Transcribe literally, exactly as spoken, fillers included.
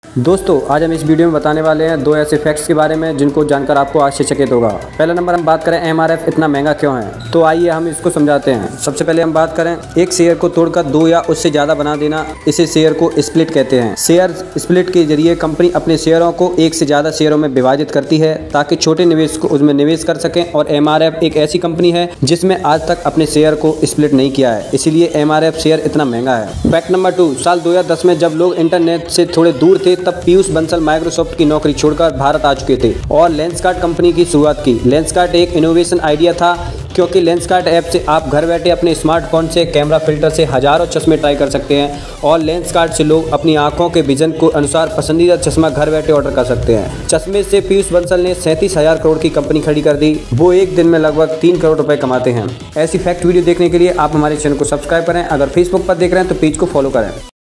दोस्तों आज हम इस वीडियो में बताने वाले हैं दो ऐसे फैक्ट्स के बारे में जिनको जानकर आपको आश्चर्यचकित होगा। पहला नंबर हम बात करें एम आर एफ इतना महंगा क्यों है, तो आइए हम इसको समझाते हैं। सबसे पहले हम बात करें एक शेयर को तोड़कर दो या उससे ज़्यादा बना देना, इसे शेयर को स्प्लिट कहते हैं। शेयर स्प्लिट के जरिए कंपनी अपने शेयरों को एक से ज़्यादा शेयरों में विभाजित करती है ताकि छोटे निवेश को उसमें निवेश कर सकें। और एम आर एफ एक ऐसी कंपनी है जिसमें आज तक अपने शेयर को स्प्लिट नहीं किया है, इसीलिए एम आर एफ शेयर इतना महंगा है। फैक्ट नंबर टू, साल दो हजार दस में जब लोग इंटरनेट से थोड़े दूर थे तब पीयूष बंसल माइक्रोसॉफ्ट की नौकरी छोड़कर भारत आ चुके थे और लेंसकार्ट कंपनी की शुरुआत की। लेंसकार्ट एक इनोवेशन आइडिया था क्योंकि लेंसकार्ट ऐप से आप घर बैठे अपने स्मार्टफोन से कैमरा फिल्टर से हजारों चश्मे ट्राई कर सकते हैं और लेंसकार्ट से लोग अपनी आंखों के विजन को अनुसार पसंदीदा चश्मा घर बैठे ऑर्डर कर सकते हैं। चश्मे से पीयूष बंसल ने सैंतीस हजार करोड़ की कंपनी खड़ी कर दी। वो एक दिन में लगभग तीन करोड़ रुपए कमाते हैं। ऐसी फैक्ट वीडियो देखने के लिए आप हमारे चैनल को सब्सक्राइब करें। अगर फेसबुक पर देख रहे हैं तो पेज को फॉलो करें।